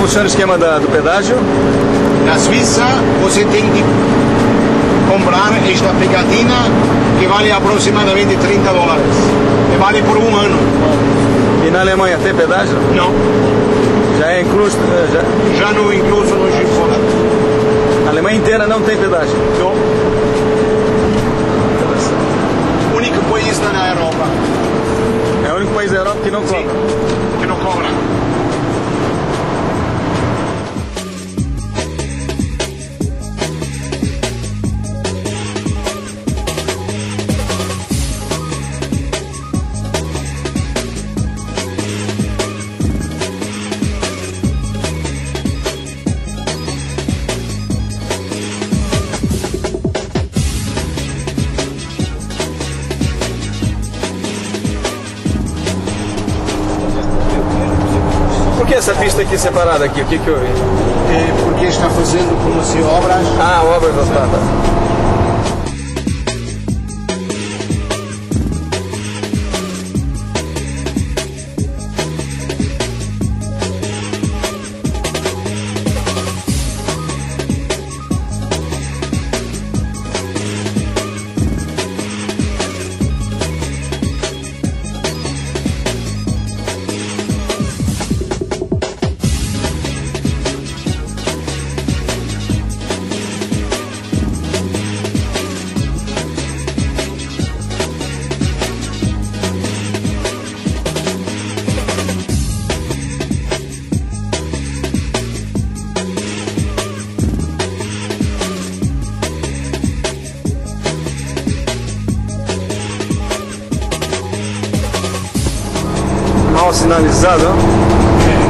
funciona o esquema do pedágio? Na Suíça, você tem que comprar esta pegatina que vale aproximadamente $30. E vale por um ano. E na Alemanha tem pedágio? Não. Já é incluso? Já não incluso no Gifona. A Alemanha inteira não tem pedágio? Não. O único país na Europa. É o único país da Europa que não cobra? Sim, que não cobra. Por que essa pista aqui separada aqui? O que houve? É porque está fazendo como se obras. Ah, obras da estrada. Mal sinalizado, não?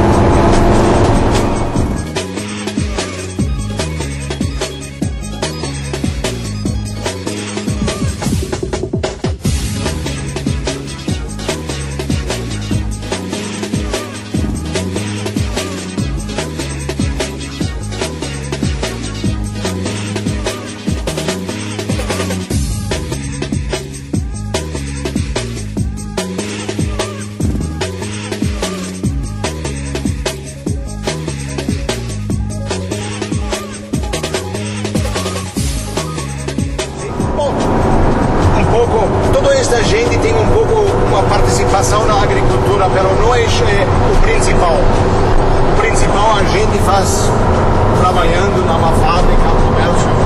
Toda esta gente tem um pouco uma participação na agricultura, mas não é o principal. O principal a gente faz trabalhando numa fábrica, comércio.